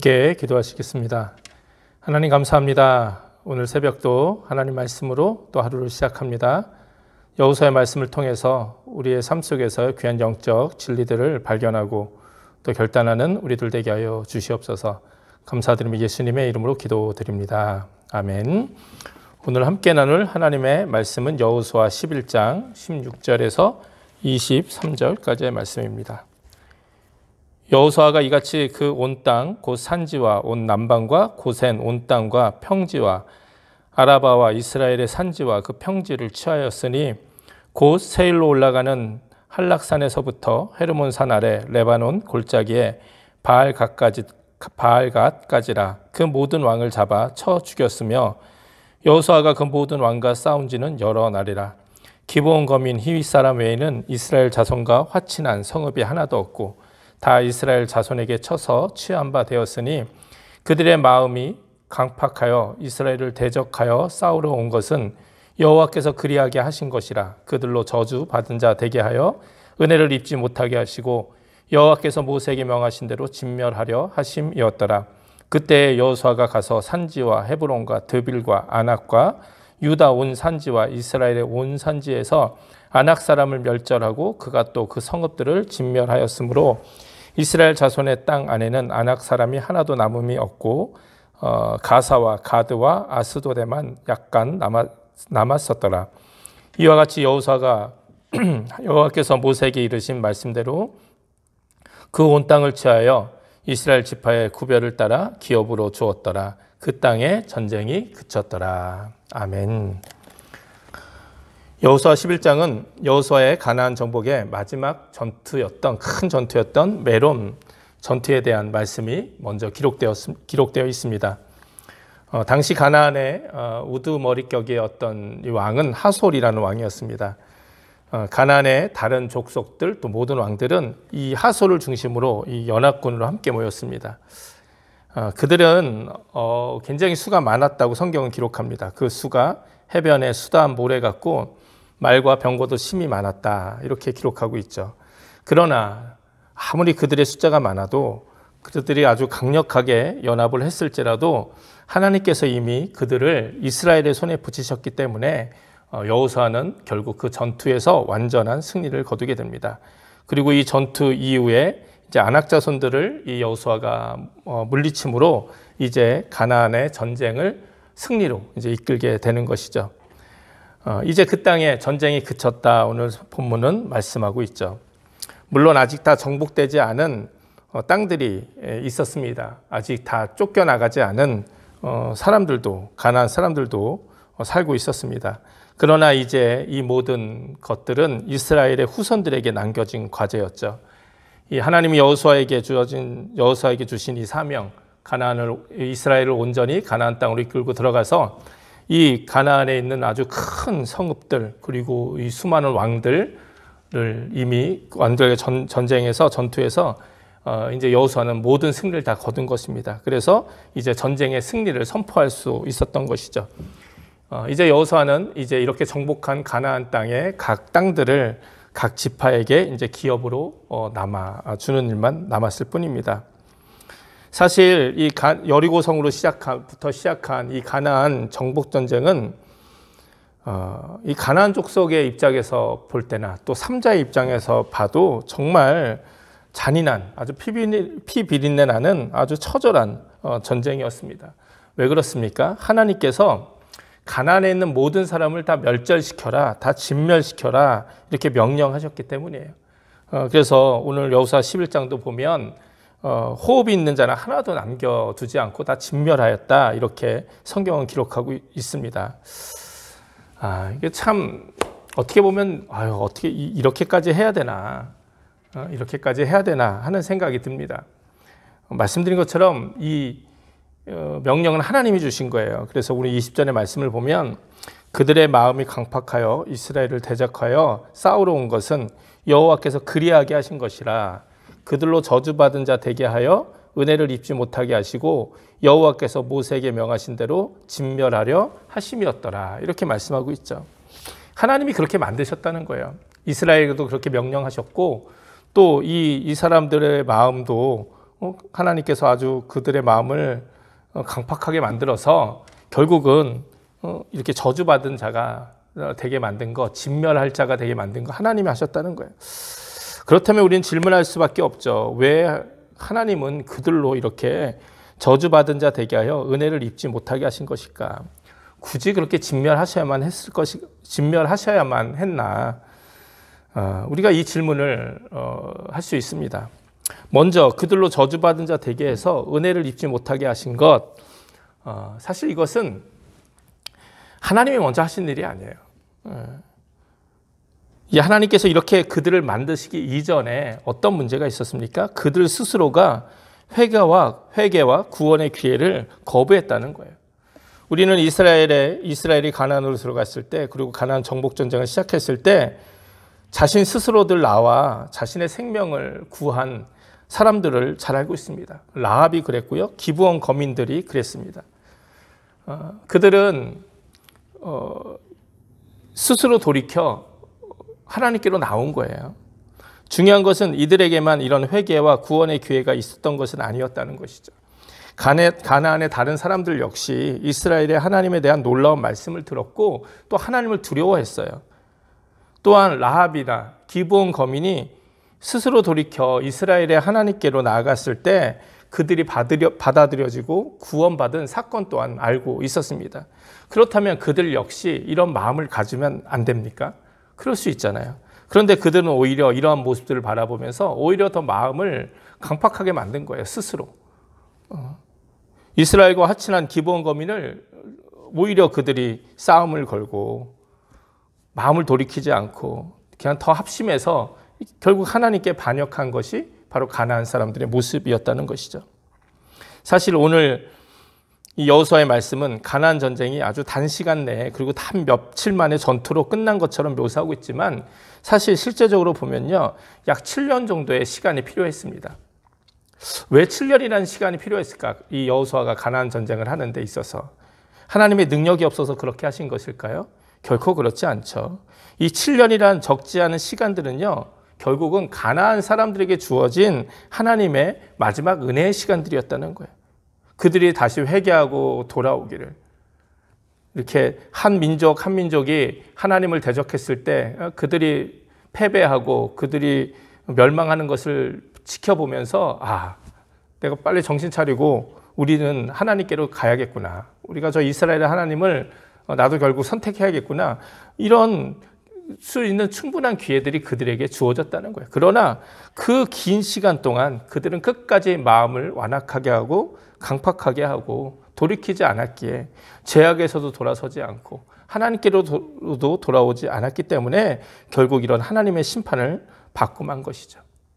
함께 기도하시겠습니다. 하나님 감사합니다. 오늘 새벽도 하나님 말씀으로 또 하루를 시작합니다. 여호수아의 말씀을 통해서 우리의 삶 속에서 귀한 영적 진리들을 발견하고 또 결단하는 우리들 되게 하여 주시옵소서. 감사드리며 예수님의 이름으로 기도드립니다. 아멘. 오늘 함께 나눌 하나님의 말씀은 여호수아 11장 16절에서 23절까지의 말씀입니다. 여호수아가 이같이 그 온 땅 곧 산지와 온 남방과 고센 온 땅과 평지와 아라바와 이스라엘의 산지와 그 평지를 취하였으니 곧 세일로 올라가는 한락산에서부터 헤르몬산 아래 레바논 골짜기에 바알갓까지라 그 모든 왕을 잡아 쳐 죽였으며 여호수아가 그 모든 왕과 싸운 지는 여러 날이라. 기브온 거민 히윗 사람 외에는 이스라엘 자손과 화친한 성읍이 하나도 없고 다 이스라엘 자손에게 쳐서 취한 바 되었으니 그들의 마음이 강팍하여 이스라엘을 대적하여 싸우러 온 것은 여호와께서 그리하게 하신 것이라. 그들로 저주 받은 자 되게 하여 은혜를 입지 못하게 하시고 여호와께서 모세에게 명하신 대로 진멸하려 하심이었더라. 그때 여호수아가 가서 산지와 헤브론과 드빌과 아낙과 유다 온 산지와 이스라엘의 온 산지에서 아낙 사람을 멸절하고 그가 또 그 성읍들을 진멸하였으므로 이스라엘 자손의 땅 안에는 아낙 사람이 하나도 남음이 없고 가사와 가드와 아스도데만 약간 남았었더라. 이와 같이 여호수아가 여호와께서 모세에게 이르신 말씀대로 그 온 땅을 취하여 이스라엘 지파의 구별을 따라 기업으로 주었더라. 그 땅에 전쟁이 그쳤더라. 아멘. 여호수아 11장은 여호수아의 가나안 정복의 마지막 전투였던 큰 전투였던 메론 전투에 대한 말씀이 먼저 기록되어 있습니다. 당시 가나안의 우두머리격의 어떤 왕은 하솔이라는 왕이었습니다. 가나안의 다른 족속들 또 모든 왕들은 이 하솔을 중심으로 이 연합군으로 함께 모였습니다. 그들은 굉장히 수가 많았다고 성경은 기록합니다. 그 수가 해변의 수다한 모래 같고 말과 병거도 심이 많았다 이렇게 기록하고 있죠. 그러나 아무리 그들의 숫자가 많아도 그들이 아주 강력하게 연합을 했을지라도 하나님께서 이미 그들을 이스라엘의 손에 붙이셨기 때문에 여호수아는 결국 그 전투에서 완전한 승리를 거두게 됩니다. 그리고 이 전투 이후에 이제 아낙 자손들을 이 여호수아가 물리침으로 이제 가나안의 전쟁을 승리로 이제 이끌게 되는 것이죠. 이제 그 땅에 전쟁이 그쳤다 오늘 본문은 말씀하고 있죠. 물론 아직 다 정복되지 않은 땅들이 있었습니다. 아직 다 쫓겨나가지 않은 사람들도 가나안 사람들도 살고 있었습니다. 그러나 이제 이 모든 것들은 이스라엘의 후손들에게 남겨진 과제였죠. 이 하나님이 여호수아에게 주신 이 사명, 이스라엘을 온전히 가나안 땅으로 이끌고 들어가서 이 가나안에 있는 아주 큰 성읍들 그리고 이 수많은 왕들을 이미 왕들의 전투에서 이제 여호수아는 모든 승리를 다 거둔 것입니다. 그래서 이제 전쟁의 승리를 선포할 수 있었던 것이죠. 이제 여호수아는 이제 이렇게 정복한 가나안 땅의 각 땅들을 각 지파에게 이제 기업으로 주는 일만 남았을 뿐입니다. 사실 이 여리고성으로 시작한 이 가나안 정복 전쟁은 이 가나안 족속의 입장에서 볼 때나 또 삼자의 입장에서 봐도 정말 잔인한 아주 피 비린내 나는 아주 처절한 전쟁이었습니다. 왜 그렇습니까? 하나님께서 가나안에 있는 모든 사람을 다 멸절시켜라, 다 진멸시켜라 이렇게 명령하셨기 때문이에요. 그래서 오늘 여호수아 11장도 보면 호흡이 있는 자는 하나도 남겨두지 않고 다 진멸하였다 이렇게 성경은 기록하고 있습니다. 이게 참 어떻게 보면 어떻게 이렇게까지 해야 되나 하는 생각이 듭니다. 말씀드린 것처럼 이 명령은 하나님이 주신 거예요. 그래서 우리 20절의 말씀을 보면 그들의 마음이 강팍하여 이스라엘을 대적하여 싸우러 온 것은 여호와께서 그리하게 하신 것이라. 그들로 저주받은 자 되게 하여 은혜를 입지 못하게 하시고 여호와께서 모세에게 명하신 대로 진멸하려 하심이었더라. 이렇게 말씀하고 있죠. 하나님이 그렇게 만드셨다는 거예요. 이스라엘에도 그렇게 명령하셨고 또 이 사람들의 마음도 하나님께서 아주 그들의 마음을 강팍하게 만들어서 결국은 이렇게 저주받은 자가 되게 만든 거, 진멸할 자가 되게 만든 거 하나님이 하셨다는 거예요. 그렇다면 우리는 질문할 수밖에 없죠. 왜 하나님은 그들로 이렇게 저주받은 자 되게 하여 은혜를 입지 못하게 하신 것일까? 굳이 그렇게 진멸하셔야만 했나? 우리가 이 질문을 할 수 있습니다. 먼저 그들로 저주받은 자 되게 해서 은혜를 입지 못하게 하신 것, 사실 이것은 하나님이 먼저 하신 일이 아니에요. 이 하나님께서 이렇게 그들을 만드시기 이전에 어떤 문제가 있었습니까? 그들 스스로가 회개와 구원의 기회를 거부했다는 거예요. 우리는 이스라엘이 가나안으로 들어갔을 때, 그리고 가나안 정복 전쟁을 시작했을 때 자신 스스로들 나와 자신의 생명을 구한 사람들을 잘 알고 있습니다. 라합이 그랬고요. 기브온 거민들이 그랬습니다. 그들은 스스로 돌이켜 하나님께로 나온 거예요. 중요한 것은 이들에게만 이런 회개와 구원의 기회가 있었던 것은 아니었다는 것이죠. 가나안의 다른 사람들 역시 이스라엘의 하나님에 대한 놀라운 말씀을 들었고 또 하나님을 두려워했어요. 또한 라합이나 기브온 거민이 스스로 돌이켜 이스라엘의 하나님께로 나아갔을 때 그들이 받아들여지고 구원받은 사건 또한 알고 있었습니다. 그렇다면 그들 역시 이런 마음을 가지면 안 됩니까? 그럴 수 있잖아요. 그런데 그들은 오히려 이러한 모습들을 바라보면서 오히려 더 마음을 강팍하게 만든 거예요, 스스로. 이스라엘과 화친한 기브온 거민을 오히려 그들이 싸움을 걸고 마음을 돌이키지 않고 그냥 더 합심해서 결국 하나님께 반역한 것이 바로 가나안 사람들의 모습이었다는 것이죠. 사실 오늘 이 여호수아의 말씀은 가나안 전쟁이 아주 단시간 내에 그리고 단 며칠 만에 전투로 끝난 것처럼 묘사하고 있지만 사실 실제적으로 보면요, 약 7년 정도의 시간이 필요했습니다. 왜 7년이라는 시간이 필요했을까? 이 여호수아가 가나안 전쟁을 하는 데 있어서 하나님의 능력이 없어서 그렇게 하신 것일까요? 결코 그렇지 않죠. 이 7년이란 적지 않은 시간들은요, 결국은 가나안 사람들에게 주어진 하나님의 마지막 은혜의 시간들이었다는 거예요. 그들이 다시 회개하고 돌아오기를, 이렇게 한 민족이 하나님을 대적했을 때 그들이 패배하고 그들이 멸망하는 것을 지켜보면서 내가 빨리 정신 차리고 우리는 하나님께로 가야겠구나. 우리가 저 이스라엘의 하나님을 나도 결국 선택해야겠구나. 이런 수 있는 충분한 기회들이 그들에게 주어졌다는 거예요. 그러나 그 긴 시간 동안 그들은 끝까지 마음을 완악하게 하고 강팍하게 하고 돌이키지 않았기에 죄악에서도 돌아서지 않고 하나님께로도 돌아오지 않았기 때문에 결국 이런 하나님의 심판을 받고 만 것이죠.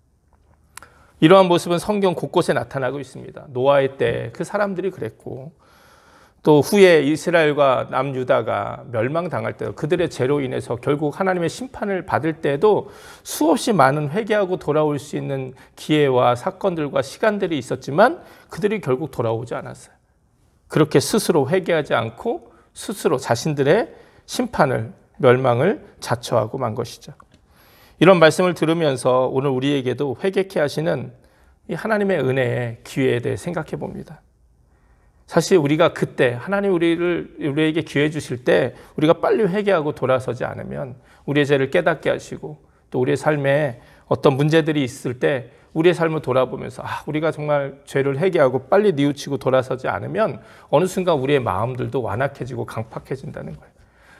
이러한 모습은 성경 곳곳에 나타나고 있습니다. 노아의 때 그 사람들이 그랬고 또 후에 이스라엘과 남유다가 멸망당할 때 그들의 죄로 인해서 결국 하나님의 심판을 받을 때에도 수없이 많은 회개하고 돌아올 수 있는 기회와 사건들과 시간들이 있었지만 그들이 결국 돌아오지 않았어요. 그렇게 스스로 회개하지 않고 스스로 자신들의 심판을, 멸망을 자처하고 만 것이죠. 이런 말씀을 들으면서 오늘 우리에게도 회개케 하시는 이 하나님의 은혜의 기회에 대해 생각해 봅니다. 사실 우리가 그때 하나님 우리에게 기회 주실 때 우리가 빨리 회개하고 돌아서지 않으면 우리의 죄를 깨닫게 하시고 또 우리의 삶에 어떤 문제들이 있을 때 우리의 삶을 돌아보면서 우리가 정말 죄를 회개하고 빨리 뉘우치고 돌아서지 않으면 어느 순간 우리의 마음들도 완악해지고 강팍해진다는 거예요.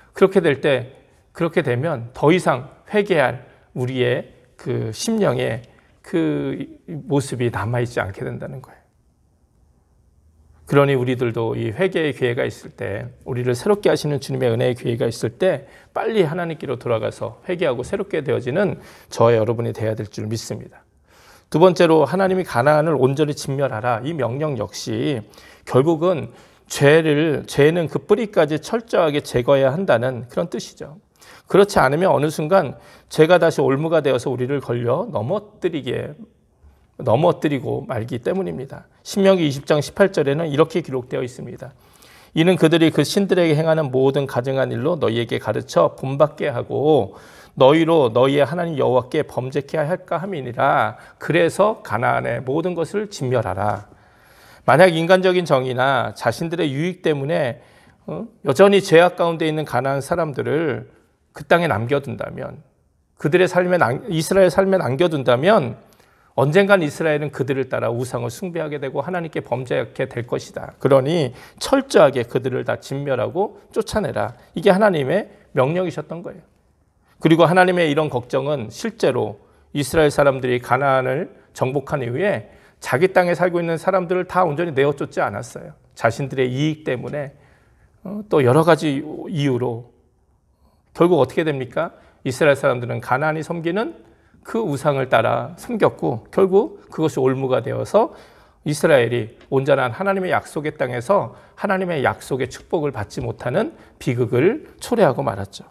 그렇게 되면 더 이상 회개할 우리의 그 심령의 그 모습이 남아있지 않게 된다는 거예요. 그러니 우리들도 이 회개의 기회가 있을 때, 우리를 새롭게 하시는 주님의 은혜의 기회가 있을 때 빨리 하나님께로 돌아가서 회개하고 새롭게 되어지는 저와 여러분이 되어야 될 줄 믿습니다. 두 번째로 하나님이 가나안을 온전히 진멸하라, 이 명령 역시 결국은 죄는 그 뿌리까지 철저하게 제거해야 한다는 그런 뜻이죠. 그렇지 않으면 어느 순간 죄가 다시 올무가 되어서 우리를 걸려 넘어뜨리고 말기 때문입니다. 신명기 20장 18절에는 이렇게 기록되어 있습니다. 이는 그들이 그 신들에게 행하는 모든 가증한 일로 너희에게 가르쳐 본받게 하고 너희로 너희의 하나님 여호와께 범죄케 할까 함이니라. 그래서 가나안의 모든 것을 진멸하라. 만약 인간적인 정의나 자신들의 유익 때문에 여전히 죄악 가운데 있는 가나안 사람들을 그 땅에 남겨둔다면, 그들의 삶에 이스라엘 삶에 남겨둔다면 언젠간 이스라엘은 그들을 따라 우상을 숭배하게 되고 하나님께 범죄하게 될 것이다. 그러니 철저하게 그들을 다 진멸하고 쫓아내라. 이게 하나님의 명령이셨던 거예요. 그리고 하나님의 이런 걱정은 실제로 이스라엘 사람들이 가나안을 정복한 이후에 자기 땅에 살고 있는 사람들을 다 온전히 내어쫓지 않았어요. 자신들의 이익 때문에 또 여러 가지 이유로 결국 어떻게 됩니까? 이스라엘 사람들은 가나안이 섬기는 그 우상을 따라 섬겼고 결국 그것이 올무가 되어서 이스라엘이 온전한 하나님의 약속의 땅에서 하나님의 약속의 축복을 받지 못하는 비극을 초래하고 말았죠.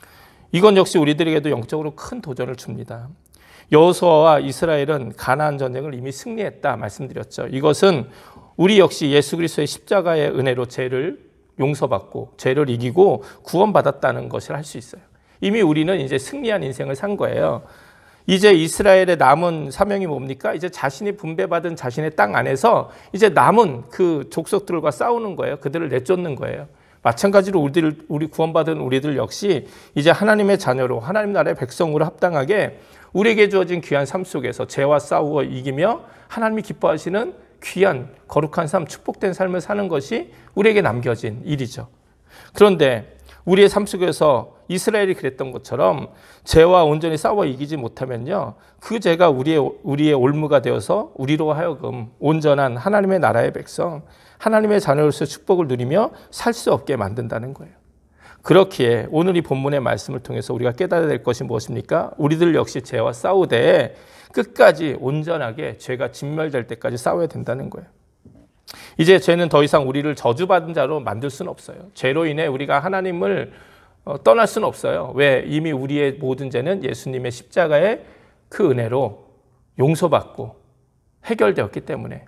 이건 역시 우리들에게도 영적으로 큰 도전을 줍니다. 여호수아와 이스라엘은 가나안 전쟁을 이미 승리했다 말씀드렸죠. 이것은 우리 역시 예수 그리스도의 십자가의 은혜로 죄를 용서받고 죄를 이기고 구원받았다는 것을 할 수 있어요. 이미 우리는 이제 승리한 인생을 산 거예요. 이제 이스라엘의 남은 사명이 뭡니까? 이제 자신이 분배받은 자신의 땅 안에서 이제 남은 그 족속들과 싸우는 거예요. 그들을 내쫓는 거예요. 마찬가지로 우리 구원받은 우리들 역시 이제 하나님의 자녀로 하나님 나라의 백성으로 합당하게 우리에게 주어진 귀한 삶 속에서 죄와 싸우고 이기며 하나님이 기뻐하시는 귀한 거룩한 삶, 축복된 삶을 사는 것이 우리에게 남겨진 일이죠. 그런데 우리의 삶 속에서 이스라엘이 그랬던 것처럼 죄와 온전히 싸워 이기지 못하면요, 그 죄가 우리의 올무가 되어서 우리로 하여금 온전한 하나님의 나라의 백성, 하나님의 자녀로서 축복을 누리며 살 수 없게 만든다는 거예요. 그렇기에 오늘 이 본문의 말씀을 통해서 우리가 깨달아야 될 것이 무엇입니까? 우리들 역시 죄와 싸우되 끝까지 온전하게 죄가 진멸될 때까지 싸워야 된다는 거예요. 이제 죄는 더 이상 우리를 저주받은 자로 만들 수는 없어요. 죄로 인해 우리가 하나님을 떠날 수는 없어요. 왜? 이미 우리의 모든 죄는 예수님의 십자가의 그 은혜로 용서받고 해결되었기 때문에,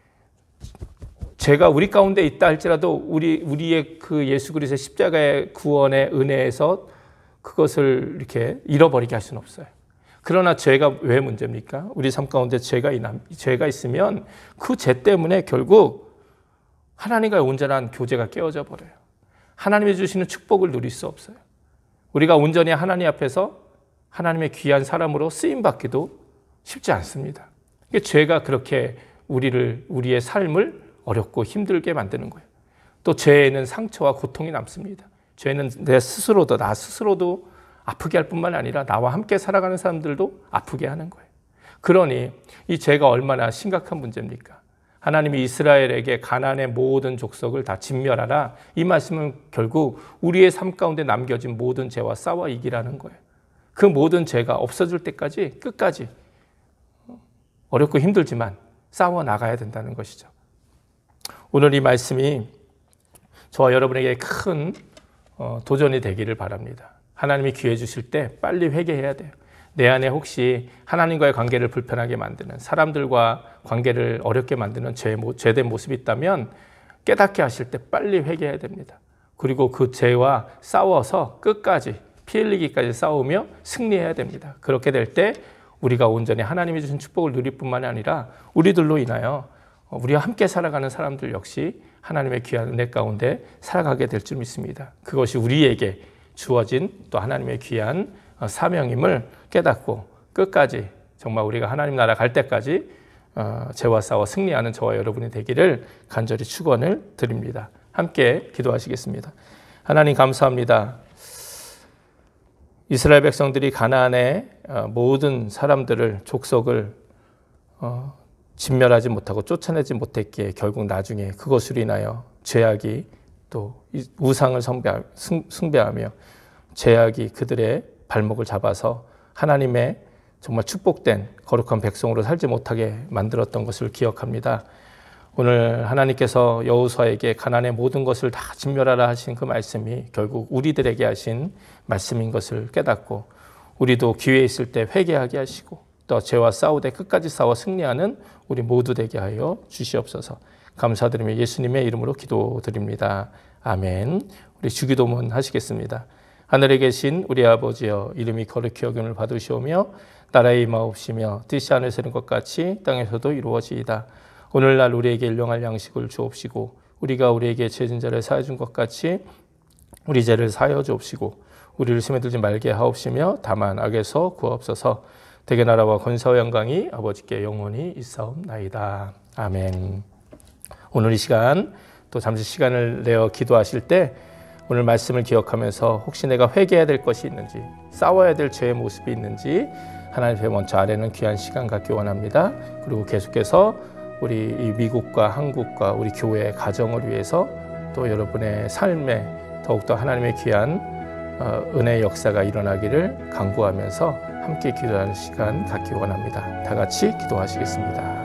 죄가 우리 가운데 있다 할지라도 우리의 그 예수 그리스도의 십자가의 구원의 은혜에서 그것을 이렇게 잃어버리게 할 수는 없어요. 그러나 죄가 왜 문제입니까? 우리 삶 가운데 죄가 있으면 그 죄 때문에 결국 하나님과의 온전한 교제가 깨어져 버려요. 하나님이 주시는 축복을 누릴 수 없어요. 우리가 온전히 하나님 앞에서 하나님의 귀한 사람으로 쓰임받기도 쉽지 않습니다. 죄가 그렇게 우리의 삶을 어렵고 힘들게 만드는 거예요. 또 죄에는 상처와 고통이 남습니다. 죄는 나 스스로도 아프게 할 뿐만 아니라 나와 함께 살아가는 사람들도 아프게 하는 거예요. 그러니 이 죄가 얼마나 심각한 문제입니까? 하나님이 이스라엘에게 가나안의 모든 족속을 다 진멸하라, 이 말씀은 결국 우리의 삶 가운데 남겨진 모든 죄와 싸워 이기라는 거예요. 그 모든 죄가 없어질 때까지 끝까지 어렵고 힘들지만 싸워 나가야 된다는 것이죠. 오늘 이 말씀이 저와 여러분에게 큰 도전이 되기를 바랍니다. 하나님이 기회 주실 때 빨리 회개해야 돼요. 내 안에 혹시 하나님과의 관계를 불편하게 만드는, 사람들과 관계를 어렵게 만드는 죄된 모습이 있다면 깨닫게 하실 때 빨리 회개해야 됩니다. 그리고 그 죄와 싸워서 끝까지 피 흘리기까지 싸우며 승리해야 됩니다. 그렇게 될 때 우리가 온전히 하나님이 주신 축복을 누릴 뿐만 아니라 우리들로 인하여 우리와 함께 살아가는 사람들 역시 하나님의 귀한 은혜 가운데 살아가게 될 줄 믿습니다. 그것이 우리에게 주어진 또 하나님의 귀한 사명임을 깨닫고 끝까지 정말 우리가 하나님 나라 갈 때까지 죄와 싸워 승리하는 저와 여러분이 되기를 간절히 축원을 드립니다. 함께 기도하시겠습니다. 하나님 감사합니다. 이스라엘 백성들이 가나안의 모든 사람들을, 족속을 진멸하지 못하고 쫓아내지 못했기에 결국 나중에 그것으로 인하여 죄악이 또 우상을 숭배하며 죄악이 그들의 발목을 잡아서 하나님의 정말 축복된 거룩한 백성으로 살지 못하게 만들었던 것을 기억합니다. 오늘 하나님께서 여호수아에게 가나안의 모든 것을 다 진멸하라 하신 그 말씀이 결국 우리들에게 하신 말씀인 것을 깨닫고 우리도 기회 있을 때 회개하게 하시고 또 죄와 싸우되 끝까지 싸워 승리하는 우리 모두 되게 하여 주시옵소서. 감사드리며 예수님의 이름으로 기도드립니다. 아멘. 우리 주기도문 하시겠습니다. 하늘에 계신 우리 아버지여, 이름이 거룩히 여김을 받으시오며 나라의 임하옵시며 뜻이 하늘에서 이룬 것 같이 땅에서도 이루어지이다. 오늘날 우리에게 일용할 양식을 주옵시고 우리가 우리에게 죄진 자를 사하여 준 것 같이 우리 죄를 사하여 주옵시고 우리를 시험에 들지 말게 하옵시며 다만 악에서 구하옵소서. 대개 나라와 권세와 영광이 아버지께 영원히 있사옵나이다. 아멘. 오늘 이 시간 또 잠시 시간을 내어 기도하실 때 오늘 말씀을 기억하면서 혹시 내가 회개해야 될 것이 있는지, 싸워야 될 죄의 모습이 있는지 하나님 앞에 먼저 아뢰는 귀한 시간 갖기 원합니다. 그리고 계속해서 우리 이 미국과 한국과 우리 교회 가정을 위해서 또 여러분의 삶에 더욱더 하나님의 귀한 은혜의 역사가 일어나기를 간구하면서 함께 기도하는 시간 갖기 원합니다. 다 같이 기도하시겠습니다.